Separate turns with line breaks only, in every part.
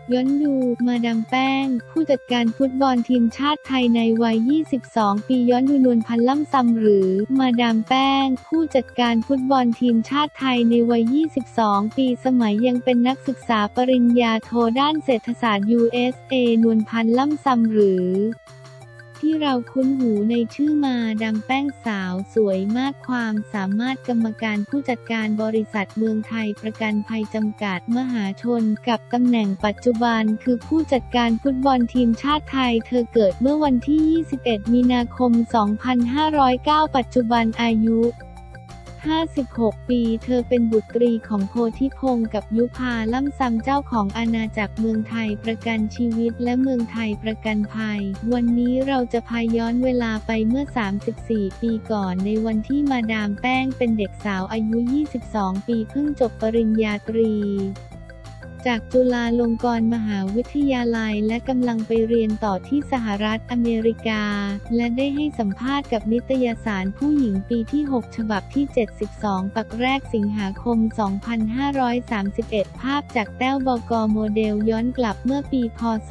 ย้อนดูมาดามแป้งผู้จัดการฟุตบอลทีมชาติไทยในวัย 22 ปีย้อนดูนวลพันธ์ล่ำซำหรือมาดามแป้งผู้จัดการฟุตบอลทีมชาติไทยในวัย 22 ปีสมัยยังเป็นนักศึกษาปริญญาโทด้านเศรษฐศาสตร์ USA นวลพันธ์ล่ำซำหรือที่เราคุ้นหูในชื่อมาดามแป้งสาวสวยมากความสามารถกรรมการผู้จัดการบริษัทเมืองไทยประกันภัยจำกัดมหาชนกับตำแหน่งปัจจุบันคือผู้จัดการฟุตบอลทีมชาติไทยเธอเกิดเมื่อวันที่ 21 มีนาคม 2509 ปัจจุบันอายุ 56 ปีเธอเป็นบุตรีของโพธิพงษ์กับยุพาล่ำซำเจ้าของอาณาจักรเมืองไทยประกันชีวิตและเมืองไทยประกันภัยวันนี้เราจะพาย้อนเวลาไปเมื่อ 34 ปีก่อนในวันที่มาดามแป้งเป็นเด็กสาวอายุ 22 ปีเพิ่งจบปริญญาตรีจากจุฬาลงกรณ์มหาวิทยาลัยและกำลังไปเรียนต่อที่สหรัฐอเมริกาและได้ให้สัมภาษณ์กับนิตยสารผู้หญิงปีที่ 6 ฉบับที่ 72 ปักแรกสิงหาคม 2531 ภาพจากแต้ว บก.โมเดลย้อนกลับเมื่อปีพ.ศ.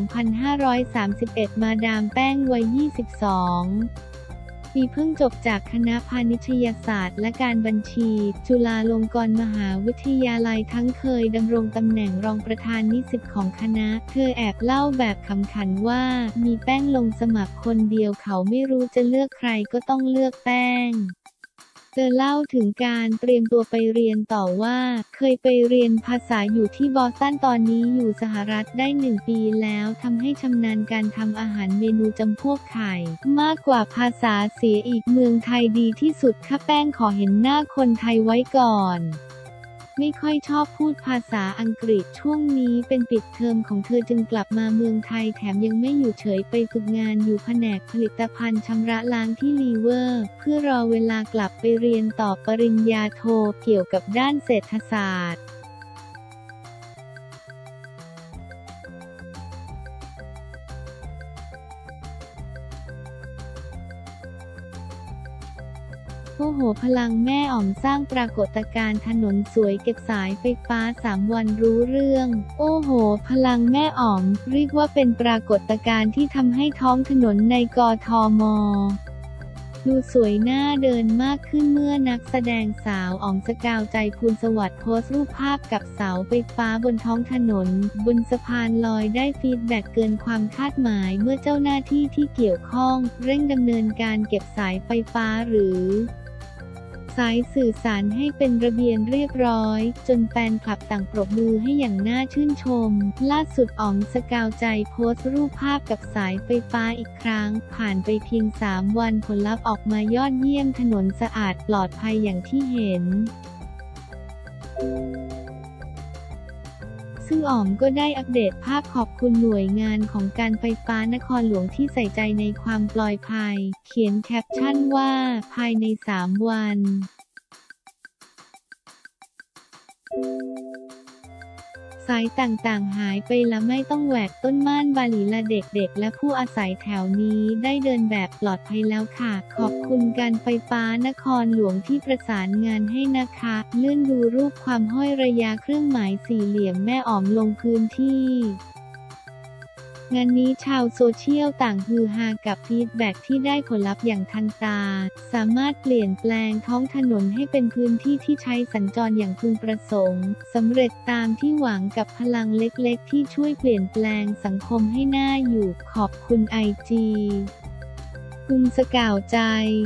2531 มาดามแป้งวัย 22 ปีเพิ่งจบจากคณะพาณิชยศาสตร์และการบัญชีจุฬาลงกรณ์มหาวิทยาลัยทั้งเคยดำรงตำแหน่งรองประธานนิสิตของคณะเธอแอบเล่าแบบขำขันว่ามีแป้งลงสมัครคนเดียวเขาไม่รู้จะเลือกใครก็ต้องเลือกแป้งเธอเล่าถึงการเตรียมตัวไปเรียนต่อว่าเคยไปเรียนภาษาอยู่ที่บอสตันตอนนี้อยู่สหรัฐได้1 ปีแล้วทำให้ชำนาญการทำอาหารเมนูจำพวกไข่มากกว่าภาษาเสียอีกเมืองไทยดีที่สุดค่ะแป้งขอเห็นหน้าคนไทยไว้ก่อนไม่ค่อยชอบพูดภาษาอังกฤษช่วงนี้เป็นปิดเทอมของเธอจึงกลับมาเมืองไทยแถมยังไม่อยู่เฉยไปฝึกงานอยู่แผนกผลิตภัณฑ์ชำระล้างที่ลีเวอร์เพื่อรอเวลากลับไปเรียนต่อปริญญาโทเกี่ยวกับด้านเศรษฐศาสตร์โอ้โหพลังแม่อ๋อมสร้างปรากฏการณ์ถนนสวยเก็บสายไฟฟ้า3 วันรู้เรื่องโอ้โหพลังแม่อ๋อมเรียกว่าเป็นปรากฏการณ์ที่ทำให้ท้องถนนในกทม.ดูสวยน่าเดินมากขึ้นเมื่อนักแสดงสาวอ๋อมสกาวใจภูลสวัสดิ์โพสต์รูปภาพกับเสาไฟฟ้าบนท้องถนนบนสะพานลอยได้ฟีดแบ็กเกินความคาดหมายเมื่อเจ้าหน้าที่ที่เกี่ยวข้องเร่งดำเนินการเก็บสายไฟฟ้าหรือสายสื่อสารให้เป็นระเบียบเรียบร้อยจนแฟนคลับต่างปรบมือให้อย่างน่าชื่นชมล่าสุดอ๋อมสกาวใจโพสต์รูปภาพกับสายไฟฟ้าอีกครั้งผ่านไปเพียง3 วันผลลัพธ์ออกมายอดเยี่ยมถนนสะอาดปลอดภัยอย่างที่เห็นซึ่งอ๋อมก็ได้อัปเดตภาพขอบคุณหน่วยงานของการไฟฟ้านครหลวงที่ใส่ใจในความปลอดภัยเขียนแคปชั่นว่าภายใน3 วันสายต่างๆหายไปและไม่ต้องแหวกต้นม่านบาหลีละเด็กๆและผู้อาศัยแถวนี้ได้เดินแบบปลอดภัยแล้วค่ะขอบคุณการไฟฟ้านครหลวงที่ประสานงานให้นะคะเลื่อนดูรูปความห้อยระยะเครื่องหมายสี่เหลี่ยมแม่อ๋อมลงพื้นที่งานนี้ชาวโซเชียลต่างฮือฮากับฟีดแบ็กที่ได้ผลลัพธ์อย่างทันตาสามารถเปลี่ยนแปลงท้องถนนให้เป็นพื้นที่ที่ใช้สัญจรอย่างพึงประสงค์สำเร็จตามที่หวังกับพลังเล็กๆที่ช่วยเปลี่ยนแปลงสังคมให้น่าอยู่ขอบคุณIG คุณสกาวใจ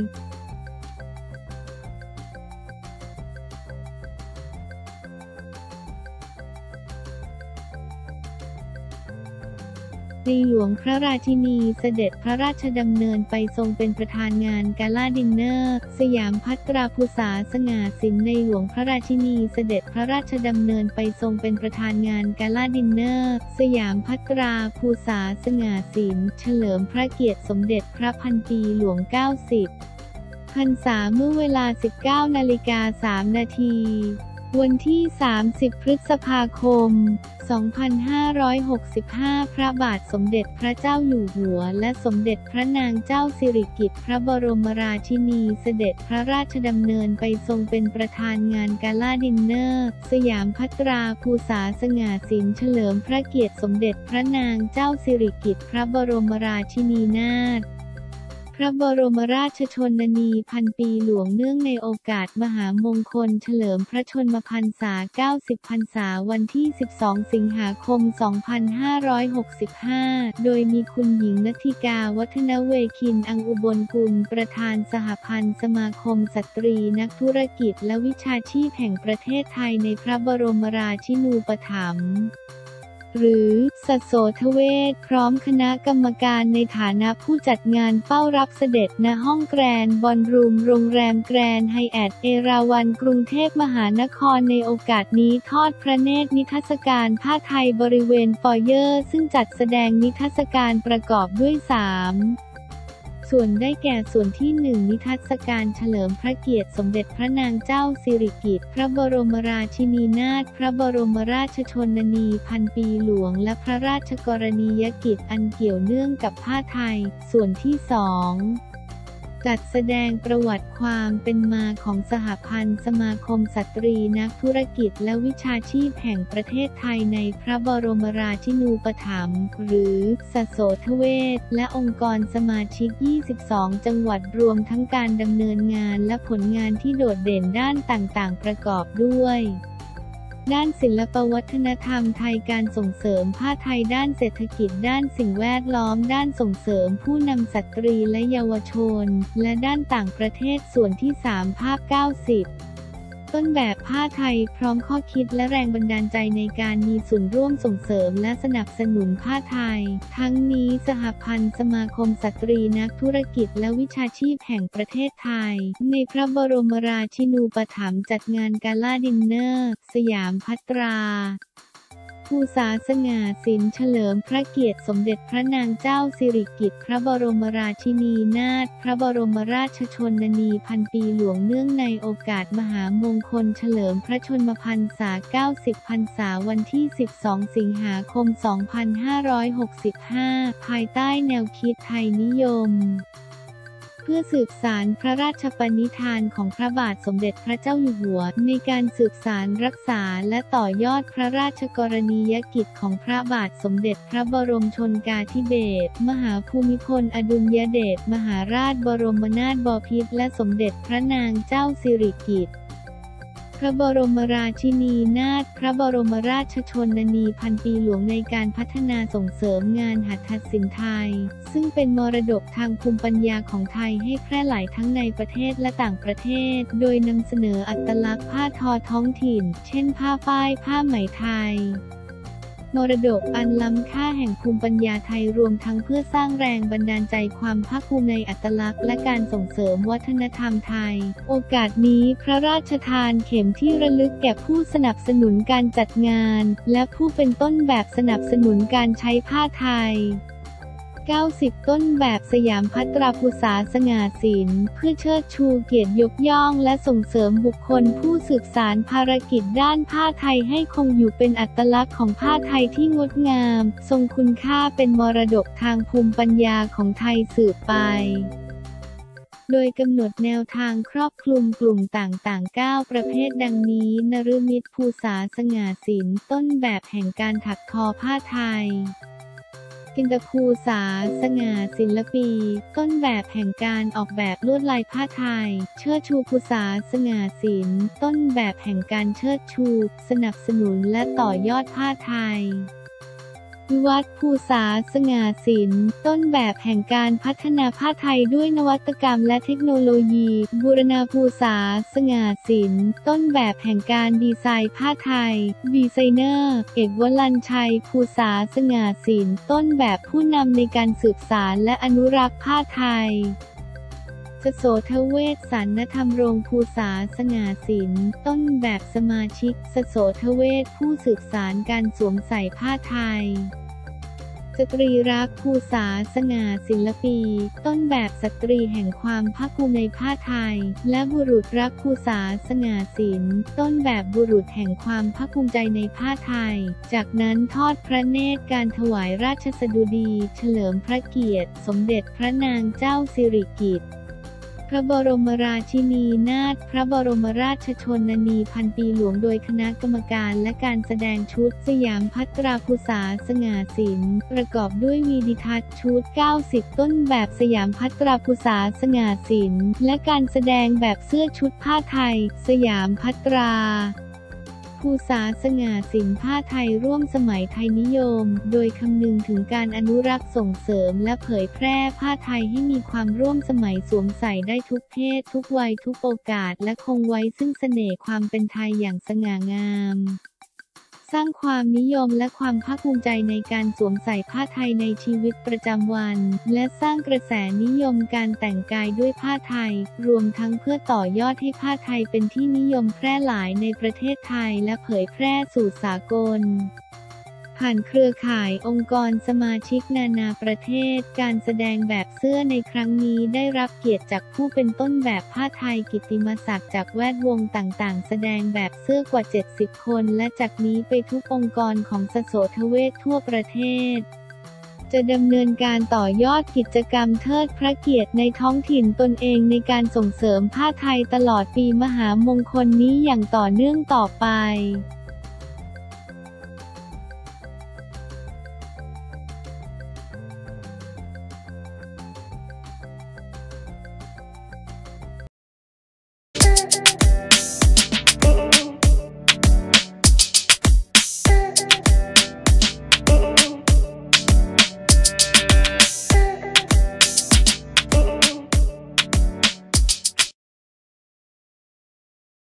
ในหลวงพระราชินีเสด็จพระราชดำเนินไปทรงเป็นประธานงานกาล่าดินเนอร์สยามภัตราภูษาสง่าสินในหลวงพระราชินีเสด็จพระราชดำเนินไปทรงเป็นประธานงานกาล่าดินเนอร์สยามภัตราภูษาสง่าสินเฉลิมพระเกียรติสมเด็จพระพันปีหลวง90 พรรษาเมื่อเวลา 19:03 นาทีวันที่ 30 พฤษภาคม 2565 พระบาทสมเด็จพระเจ้าอยู่หัวและสมเด็จพระนางเจ้าสิริกิติ์พระบรมราชินีเสด็จพระราชดำเนินไปทรงเป็นประธานงานกาล่าดินเนอร์สยามภัตราภูษาสง่าสินเฉลิมพระเกียรติสมเด็จพระนางเจ้าสิริกิติ์พระบรมราชินีนาถพระบรมราชชนนีพันปีหลวงเนื่องในโอกาสมหามงคลเฉลิมพระชนมพรรษา 90 พรรษาวันที่ 12 สิงหาคม 2565 โดยมีคุณหญิงณัฐิกา วัฒนเวคิน อังอุบลกุล ประธานสหพันธ์สมาคมสตรีนักธุรกิจและวิชาชีพแห่งประเทศไทยในพระบรมราชินูปถัมภ์หรือสโสทเวชพร้อมคณะกรรมการในฐานะผู้จัดงานเฝ้ารับเสด็จณห้องแกรนด์บอลรูมโรงแรมแกรนด์ไฮแอทเอราวัณกรุงเทพมหานครในโอกาสนี้ทอดพระเนตรนิทรรศการผ้าไทยบริเวณฟอยเยอร์ซึ่งจัดแสดงนิทรรศการประกอบด้วย 3ส่วนได้แก่ส่วนที่ 1 นิทรรศการเฉลิมพระเกียรติสมเด็จพระนางเจ้าสิริกิติ์พระบรมราชินีนาถพระบรมราชชนนีพันปีหลวงและพระราชกรณียกิจอันเกี่ยวเนื่องกับผ้าไทยส่วนที่ 2จัดแสดงประวัติความเป็นมาของสหพันธ์สมาคมสตรีนักธุรกิจและวิชาชีพแห่งประเทศไทยในพระบรมราชินูปถัมภ์หรือสโสทเวชและองค์กรสมาชิก 22 จังหวัดรวมทั้งการดำเนินงานและผลงานที่โดดเด่นด้านต่างๆประกอบด้วยด้านศิลปวัฒนธรรมไทยการส่งเสริมผ้าไทยด้านเศรษฐกิจด้านสิ่งแวดล้อมด้านส่งเสริมผู้นำสตรีและเยาวชนและด้านต่างประเทศส่วนที่ 3 ภาพ 90 ต้นแบบผ้าไทยพร้อมข้อคิดและแรงบันดาลใจในการมีส่วนร่วมส่งเสริมและสนับสนุนผ้าไทยทั้งนี้สหพันธ์สมาคมสตรีนักธุรกิจและวิชาชีพแห่งประเทศไทยในพระบรมราชินูปถัมภ์จัดงานกาล่าดินเนอร์สยามภัตราภูษาสง่าสินเฉลิมพระเกียรติสมเด็จพระนางเจ้าสิริกิติ์พระบรมราชินีนาถพระบรมราชชนนีพันปีหลวงเนื่องในโอกาสมหามงคลเฉลิมพระชนมพรรษา 90 พรรษาวันที่ 12 สิงหาคม 2565 ภายใต้แนวคิดไทยนิยมเพื่อสืบสานพระราชปณิธานของพระบาทสมเด็จพระเจ้าอยู่หัวในการสืบสานรักษาและต่อยอดพระราชกรณียกิจของพระบาทสมเด็จพระบรมชนกาธิเบศรมหาภูมิพลอดุลยเดชมหาราชบรมนาถบพิตรและสมเด็จพระนางเจ้าสิริกิติ์พระบรมราชินีนาถพระบรมราชชนนีพันปีหลวงในการพัฒนาส่งเสริมงานหัตถศิลป์ไทยซึ่งเป็นมรดกทางภูมิปัญญาของไทยให้แพร่หลายทั้งในประเทศและต่างประเทศโดยนำเสนออัตลักษณ์ผ้าทอท้องถิ่นเช่นผ้าฝ้ายผ้าไหมไทยมรดกอันล้ำค่าแห่งภูมิปัญญาไทยรวมทั้งเพื่อสร้างแรงบันดาลใจความภาคภูมิในอัตลักษณ์และการส่งเสริมวัฒนธรรมไทยโอกาสนี้พระราชทานเข็มที่ระลึกแก่ผู้สนับสนุนการจัดงานและผู้เป็นต้นแบบสนับสนุนการใช้ผ้าไทย 90 ต้นแบบสยามภัตราภูษาสง่าสินเพื่อเชิดชูเกียรติยกย่องและส่งเสริมบุคคลผู้สืบสานภารกิจด้านผ้าไทยให้คงอยู่เป็นอัตลักษณ์ของผ้าไทยที่งดงามทรงคุณค่าเป็นมรดกทางภูมิปัญญาของไทยสืบไปโดยกำหนดแนวทางครอบคลุมกลุ่มต่างๆ 9 ประเภทดังนี้นฤมิตภูษาสง่าสินต้นแบบแห่งการถักทอผ้าไทยกินตภูษาสง่าศิลปีต้นแบบแห่งการออกแบบลวดลายผ้าไทยเชิดชูภูษาสง่าศิลป์ต้นแบบแห่งการเชิดชูสนับสนุนและต่อยอดผ้าไทยวิวัฒน์ภูษาสง่าสินต้นแบบแห่งการพัฒนาผ้าไทยด้วยนวัตกรรมและเทคโนโลยีบูรณาภูษาสง่าสินต้นแบบแห่งการดีไซน์ผ้าไทยดีไซเนอร์เอกวลัญชัยภูษาสง่าสินต้นแบบผู้นำในการสืบสานและอนุรักษ์ผ้าไทยสโสทเวชสันนธรรมรงภูษาสง่าสินต้นแบบสมาชิกสโสทเวชผู้สืบสานการสวมใส่ผ้าไทยสตรีรักภูษาสง่าศิลปีต้นแบบสตรีแห่งความภาคภูมิในผ้าไทยและบุรุษรักภูษาสง่าศิลป์ต้นแบบบุรุษแห่งความภาคภูมิใจในผ้าไทยจากนั้นทอดพระเนตรการถวายราชสดุดีเฉลิมพระเกียรติสมเด็จพระนางเจ้าสิริกิติ์พระบรมราชินีนาถพระบรมราชชนนีพันปีหลวงโดยคณะกรรมการและการแสดงชุดสยามภัตราภูษาสง่าศิลป์ประกอบด้วยวีดิทัศน์ชุด 90 ต้นแบบสยามภัตราภูษาสง่าศิลป์และการแสดงแบบเสื้อชุดผ้าไทยสยามภัตราภูษาสง่าศิลป์ผ้าไทยร่วมสมัยไทยนิยมโดยคำนึงถึงการอนุรักษ์ส่งเสริมและเผยแพร่ผ้าไทยให้มีความร่วมสมัยสวมใส่ได้ทุกเพศทุกวัยทุกโอกาสและคงไว้ซึ่งเสน่ห์ความเป็นไทยอย่างสง่างามสร้างความนิยมและความภาคภูมิใจในการสวมใส่ผ้าไทยในชีวิตประจำวันและสร้างกระแสนิยมการแต่งกายด้วยผ้าไทยรวมทั้งเพื่อต่อยอดให้ผ้าไทยเป็นที่นิยมแพร่หลายในประเทศไทยและเผยแพร่สู่สากลผ่านเครือข่ายองค์กรสมาชิกนานาประเทศการแสดงแบบเสื้อในครั้งนี้ได้รับเกียรติจากผู้เป็นต้นแบบผ้าไทยกิตติมศักดิ์จากแวดวงต่างๆแสดงแบบเสื้อกว่า 70 คนและจากนี้ไปทุกองค์กรของสโสทเวชทั่วประเทศจะดำเนินการต่อยอดกิจกรรมเทิดพระเกียรติในท้องถิ่นตนเองในการส่งเสริมผ้าไทยตลอดปีมหามงคลนี้อย่างต่อเนื่องต่อไป